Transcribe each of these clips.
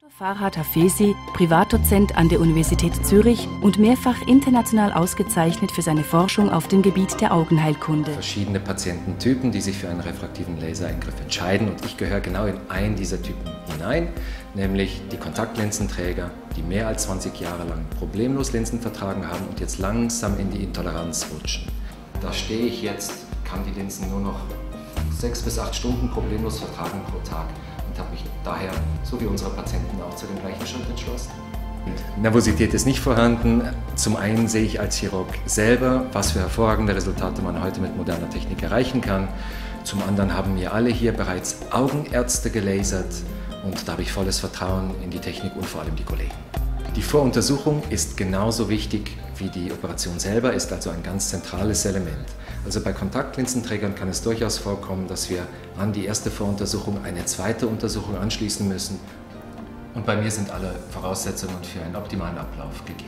Farhad Hafezi, Privatdozent an der Universität Zürich und mehrfach international ausgezeichnet für seine Forschung auf dem Gebiet der Augenheilkunde. Verschiedene Patiententypen, die sich für einen refraktiven Lasereingriff entscheiden, und ich gehöre genau in einen dieser Typen hinein, nämlich die Kontaktlinsenträger, die mehr als 20 Jahre lang problemlos Linsen vertragen haben und jetzt langsam in die Intoleranz rutschen. Da stehe ich jetzt, kann die Linsen nur noch 6 bis 8 Stunden problemlos vertragen pro Tag. Und habe mich daher, so wie unsere Patienten, auch zu dem gleichen Schritt entschlossen. Nervosität ist nicht vorhanden. Zum einen sehe ich als Chirurg selber, was für hervorragende Resultate man heute mit moderner Technik erreichen kann. Zum anderen haben mir alle hier bereits Augenärzte gelasert und da habe ich volles Vertrauen in die Technik und vor allem die Kollegen. Die Voruntersuchung ist genauso wichtig wie die Operation selber, ist also ein ganz zentrales Element. Also bei Kontaktlinsenträgern kann es durchaus vorkommen, dass wir an die erste Voruntersuchung eine zweite Untersuchung anschließen müssen. Und bei mir sind alle Voraussetzungen für einen optimalen Ablauf gegeben.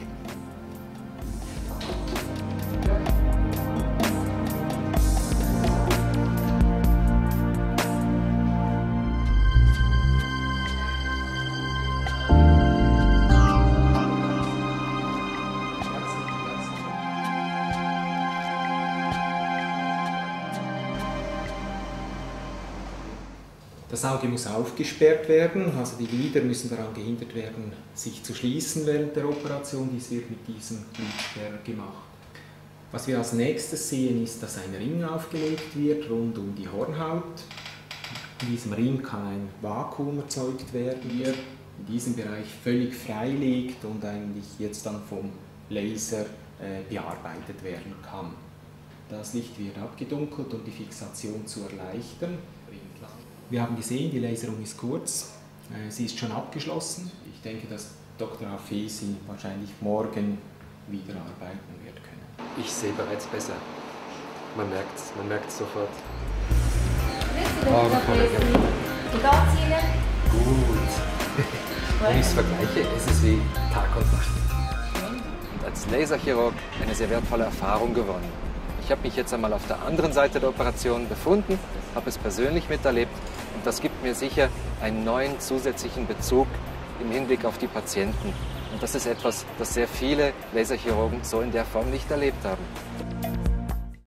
Das Auge muss aufgesperrt werden, also die Lider müssen daran gehindert werden, sich zu schließen während der Operation. Dies wird mit diesem Lidsperrer gemacht. Was wir als nächstes sehen, ist, dass ein Ring aufgelegt wird rund um die Hornhaut. In diesem Ring kann ein Vakuum erzeugt werden, hier in diesem Bereich völlig frei liegt und eigentlich jetzt dann vom Laser bearbeitet werden kann. Das Licht wird abgedunkelt, um die Fixation zu erleichtern. Wir haben gesehen, die Laserung ist kurz, sie ist schon abgeschlossen. Ich denke, dass Dr. Hafezi wahrscheinlich morgen wieder arbeiten wird können. Ich sehe bereits besser. Man merkt es sofort. Wie geht's Ihnen? Gut. Wenn ich es vergleiche, ist es wie Tag und Nacht. Und als Laserchirurg eine sehr wertvolle Erfahrung gewonnen. Ich habe mich jetzt einmal auf der anderen Seite der Operation befunden, habe es persönlich miterlebt und das gibt mir sicher einen neuen zusätzlichen Bezug im Hinblick auf die Patienten. Und das ist etwas, das sehr viele Laserchirurgen so in der Form nicht erlebt haben.